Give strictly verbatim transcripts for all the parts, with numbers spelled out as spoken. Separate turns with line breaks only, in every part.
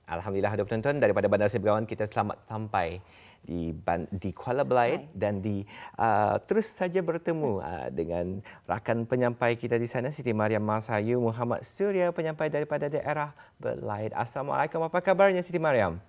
Alhamdulillah ada penonton daripada Bandar Seri Begawan, kita selamat sampai di di Kuala Belait dan di uh, terus saja bertemu uh, dengan rakan penyampai kita di sana, Siti Mariam Masayu Muhammad Surya, penyampai daripada daerah Belait. Assalamualaikum, apa kabarnya Siti Mariam?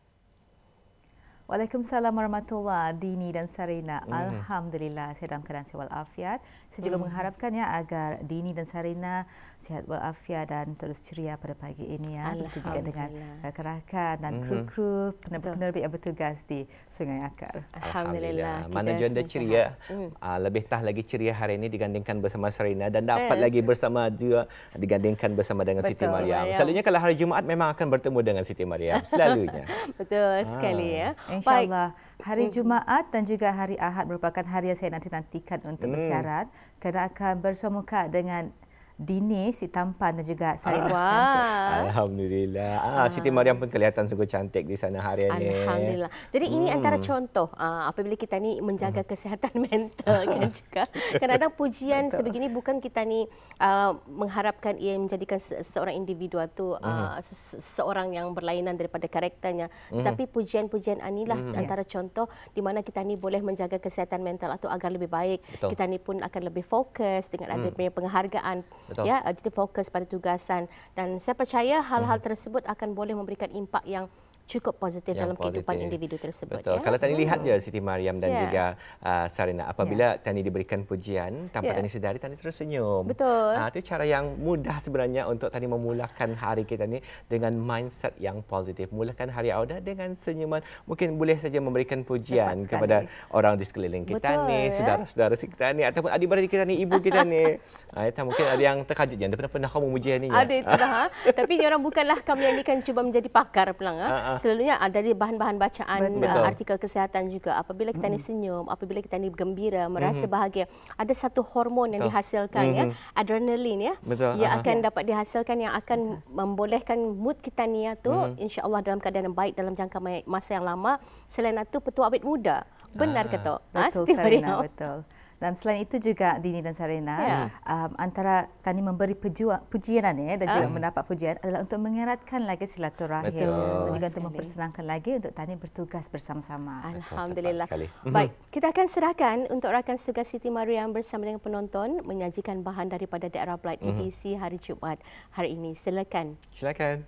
Waalaikumsalam warahmatullahi wabarakatuh, Dini dan Sarina. Mm. Alhamdulillah, saya dalam keadaan sihat walafiat. Saya juga mm. mengharapkannya agar Dini dan Sarina sihat walafiat dan terus ceria pada pagi ini ya. Begitu juga dengan rakan-rakan dan kru-kru penerbit yang bertugas di Sungai Akar.
Alhamdulillah. Mana janda ceria, mm. uh, lebih tah lagi ceria hari ini digandingkan bersama Sarina dan dapat eh. lagi bersama juga digandingkan bersama dengan Betul, Siti Mariam. Mariam. Selalunya kalau hari Jumaat memang akan bertemu dengan Siti Mariam. Selalunya.
Betul sekali ya. InsyaAllah hari Jumaat dan juga hari Ahad merupakan hari yang saya nanti-nantikan untuk hmm. bersiarat kerana akan bersuamuka dengan Dini, si tampan dan juga Sarina
ah. cantik. Alhamdulillah. Ah, ah. Siti Mariam pun kelihatan sungguh cantik di sana hari ini.
Alhamdulillah. Jadi hmm. ini antara contoh uh, apabila kita ni menjaga hmm. kesihatan mental kan juga. Kadang-kadang pujian Betul. sebegini bukan kita ni uh, mengharapkan ia menjadikan seorang individu tu uh, hmm. seorang yang berlainan daripada karakternya. Hmm. Tapi pujian-pujian inilah hmm. antara yeah. contoh di mana kita ni boleh menjaga kesihatan mental atau agar lebih baik. Betul. Kita ni pun akan lebih fokus dengan hmm. adanya penghargaan. Betul. Ya, jadi fokus pada tugasan dan saya percaya hal-hal hmm. tersebut akan boleh memberikan impak yang cukup positif yang dalam positif. kehidupan individu tersebut.
Betul.
Ya?
Kalau Tani hmm. lihat je Siti Mariam dan yeah. juga uh, Sarina, apabila yeah. Tani diberikan pujian, tanpa yeah. Tani sedari, Tani terus senyum.
Betul.
Uh, itu cara yang mudah sebenarnya untuk Tani memulakan hari kita ni dengan mindset yang positif. Mulakan hari awal dengan senyuman. Mungkin boleh saja memberikan pujian kepada orang di sekeliling kita Betul, ni, ya? saudara-saudara kita ni, ataupun adik-beradik kita ni, ibu kita ni. Uh, itu mungkin ada yang terkajut. Jangan pernah pernah kamu memuji ni.
Ada itulah. ha? Tapi orang bukanlah kami yang kan cuba menjadi pakar pelang. Ha? Uh-uh. Selalunya ada di bahan-bahan bacaan uh, artikel kesihatan juga. Apabila kita ni senyum, apabila kita ni gembira, merasa mm-hmm. bahagia, ada satu hormon yang Betul. dihasilkan mm-hmm. ya, adrenalin ya, Betul. yang uh-huh. akan dapat dihasilkan yang akan Betul. membolehkan mood kita ni tu mm-hmm. insya-Allah dalam keadaan yang baik dalam jangka masa yang lama. Selain itu petua awet muda. Benar ah. kata?
Betul ha? Sarina, betul. Dan selain itu juga Dini dan Sarina, yeah. um, antara Tani memberi pujua, pujian ya, dan juga uh. mendapat pujian adalah untuk mengeratkan lagi silaturahim dan juga untuk mempersenangkan lagi untuk Tani bertugas bersama-sama.
Alhamdulillah. Baik, kita akan serahkan untuk rakan tugas Siti Mariam bersama dengan penonton menyajikan bahan daripada daerah Belait edisi hari Jumaat hari ini. Silakan.
Silakan.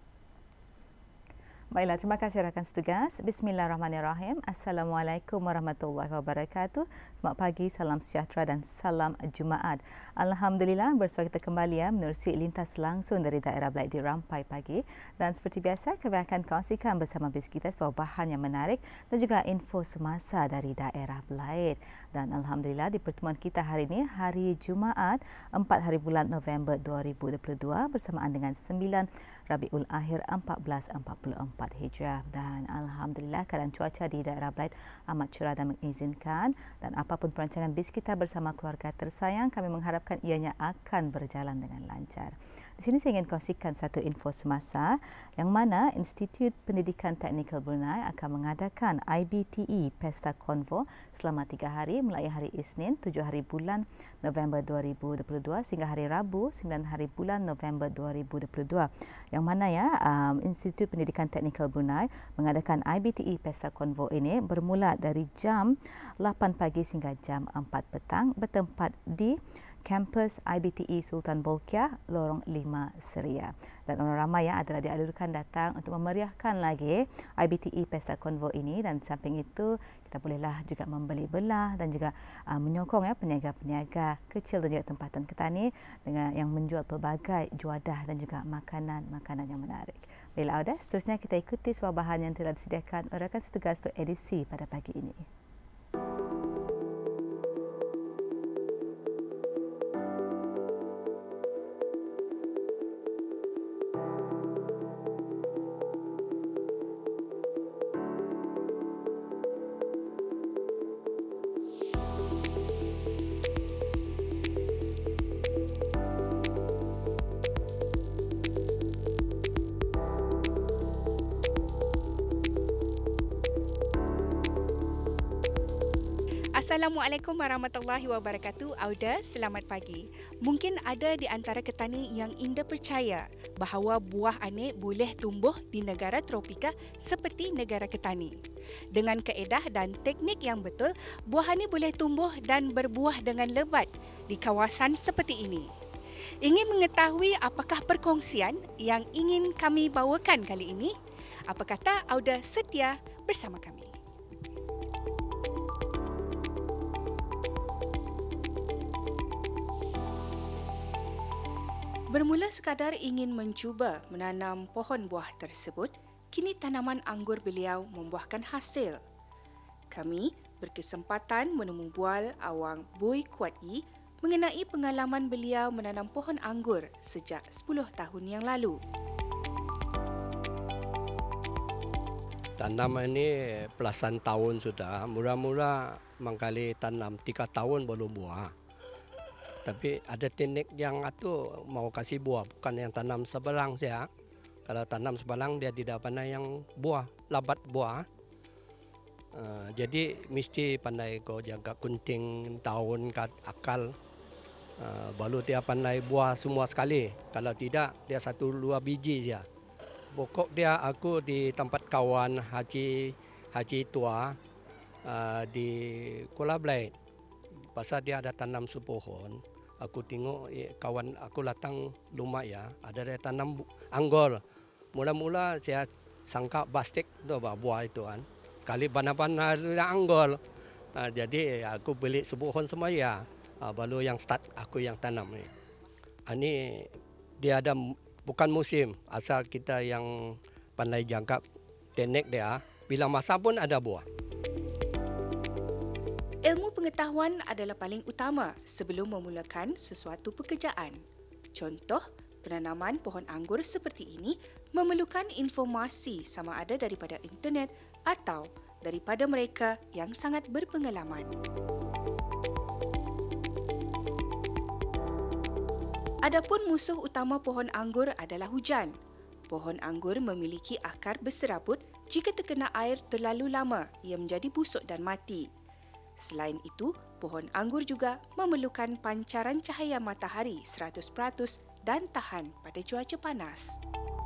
Baiklah, terima kasih rakan setugas. Bismillahirrahmanirrahim. Assalamualaikum warahmatullahi wabarakatuh. Selamat pagi, salam sejahtera dan salam Jumaat. Alhamdulillah, bersua kita kembali ya menerusi lintas langsung dari daerah Belait di Rampai pagi. Dan seperti biasa, kami akan kongsikan bersama bis kita sebuah bahan yang menarik dan juga info semasa dari daerah Belait. Dan Alhamdulillah, di pertemuan kita hari ini, hari Jumaat, empat hari bulan November dua ribu dua puluh dua bersamaan dengan sembilan Rabiul Akhir empat belas empat puluh empat Hijrah. Dan Alhamdulillah keadaan cuaca di daerah Belait amat cerah dan mengizinkan, dan apapun perancangan bis kita bersama keluarga tersayang, kami mengharapkan ianya akan berjalan dengan lancar. Di sini saya ingin kongsikan satu info semasa yang mana Institut Pendidikan Teknikal Brunei akan mengadakan I B T E Pesta Konvo selama tiga hari mulai hari Isnin tujuh hari bulan November dua ribu dua puluh dua sehingga hari Rabu sembilan hari bulan November dua ribu dua puluh dua. Yang mana ya um, Institut Pendidikan Teknikal Brunei mengadakan I B T E Pesta Konvo ini bermula dari jam lapan pagi hingga jam empat petang bertempat di kampus I B T E Sultan Bolkiah, Lorong lima Seria. Dan orang ramai yang adalah dialurkan datang untuk memeriahkan lagi I B T E Pesta Konvo ini, dan samping itu kita bolehlah juga membeli belah dan juga uh, menyokong ya peniaga-peniaga kecil dan juga tempatan ketani dengan yang menjual pelbagai juadah dan juga makanan-makanan yang menarik. Bila ada, seterusnya kita ikuti sebuah bahan yang telah disediakan oleh rakan setugas untuk edisi pada pagi ini.
Assalamualaikum warahmatullahi wabarakatuh. Auda, selamat pagi. Mungkin ada di antara ketani yang indah percaya bahawa buah anik boleh tumbuh di negara tropika seperti negara ketani. Dengan kaedah dan teknik yang betul, buah anik boleh tumbuh dan berbuah dengan lebat di kawasan seperti ini. Ingin mengetahui apakah perkongsian yang ingin kami bawakan kali ini? Apa kata Auda setia bersama kami? Bermula sekadar ingin mencuba menanam pohon buah tersebut, kini tanaman anggur beliau membuahkan hasil. Kami berkesempatan menemu bual awang Boy Kuat I mengenai pengalaman beliau menanam pohon anggur sejak sepuluh tahun yang lalu.
Tanam ini belasan tahun sudah. Mula-mula mengkali tanam tiga tahun baru buah. Tapi ada teknik yang itu mau kasih buah, bukan yang tanam sebelang saja. Kalau tanam sebelang dia tidak pandai yang buah, labat buah. Uh, jadi mesti pandai kau jaga kunting daun kat akal. Uh, baru dia pandai buah semua sekali. Kalau tidak dia satu dua biji saja. Pokok dia aku di tempat kawan Haji Haji tua uh, di Kuala Belait. Pasal dia ada tanam sepohon. Aku tengok eh, kawan aku datang rumah ya, ada dia tanam anggur. Mula-mula saya sangka plastik tu buah itu kan. Sekali bana-bana ada anggur. Uh, jadi aku beli sepohon semua ya. Uh, baru yang start aku yang tanam ni. Ini dia ada bukan musim, asal kita yang pandai jaga teknik dia, bila masa pun ada buah.
Ilmu pengetahuan adalah paling utama sebelum memulakan sesuatu pekerjaan. Contoh, penanaman pohon anggur seperti ini memerlukan informasi sama ada daripada internet atau daripada mereka yang sangat berpengalaman. Adapun musuh utama pohon anggur adalah hujan. Pohon anggur memiliki akar berserabut jika terkena air terlalu lama, ia menjadi busuk dan mati. Selain itu, pohon anggur juga memerlukan pancaran cahaya matahari seratus peratus dan tahan pada cuaca panas.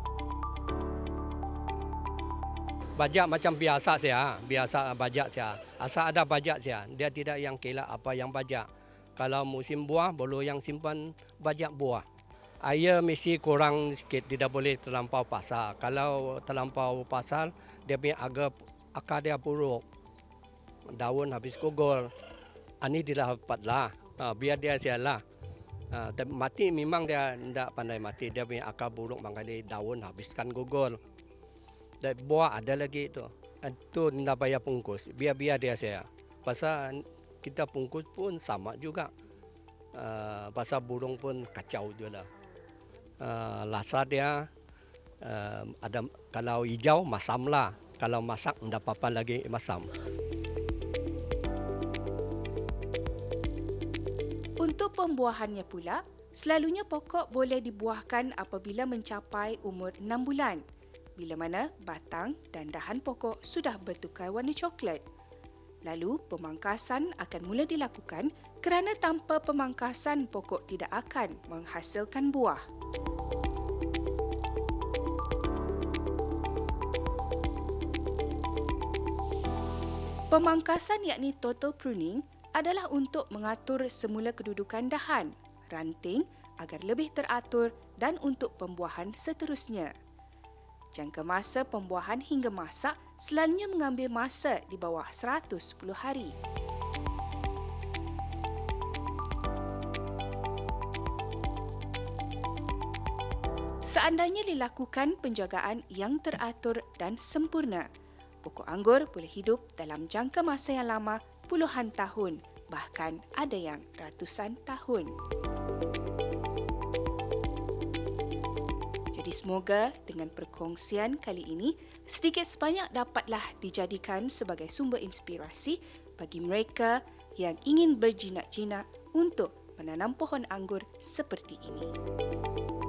Bajak macam biasa saja, biasa bajak saja. Asal ada bajak saja, dia tidak yang kira apa yang bajak. Kalau musim buah, boleh yang simpan bajak buah. Air mesti kurang sikit, tidak boleh terlampau pasal. Kalau terlampau pasal, dia punya agak akar dia buruk. Daun habis gugur. Ini tidak dapatlah. Ha, biar dia sialah. Ha, mati memang dia tidak pandai mati. Dia punya akar buruk makanya daun habiskan gugur. Dan buah ada lagi itu. Itu tidak payah bungkus. Biar-biar dia sia. Pasal kita bungkus pun sama juga. Uh, pasal burung pun kacau juga. Uh, rasa dia uh, ada kalau hijau masamlah. Kalau masak tidak apa-apa lagi masam.
Untuk pembuahannya pula, selalunya pokok boleh dibuahkan apabila mencapai umur enam bulan, bila mana batang dan dahan pokok sudah bertukar warna coklat. Lalu, pemangkasan akan mula dilakukan kerana tanpa pemangkasan pokok tidak akan menghasilkan buah. Pemangkasan yakni total pruning adalah untuk mengatur semula kedudukan dahan, ranting agar lebih teratur dan untuk pembuahan seterusnya. Jangka masa pembuahan hingga masak selalunya mengambil masa di bawah seratus sepuluh hari. Seandainya dilakukan penjagaan yang teratur dan sempurna, pokok anggur boleh hidup dalam jangka masa yang lama puluhan tahun, bahkan ada yang ratusan tahun. Jadi semoga dengan perkongsian kali ini, sedikit sebanyak dapatlah dijadikan sebagai sumber inspirasi bagi mereka yang ingin berjinak-jinak untuk menanam pohon anggur seperti ini.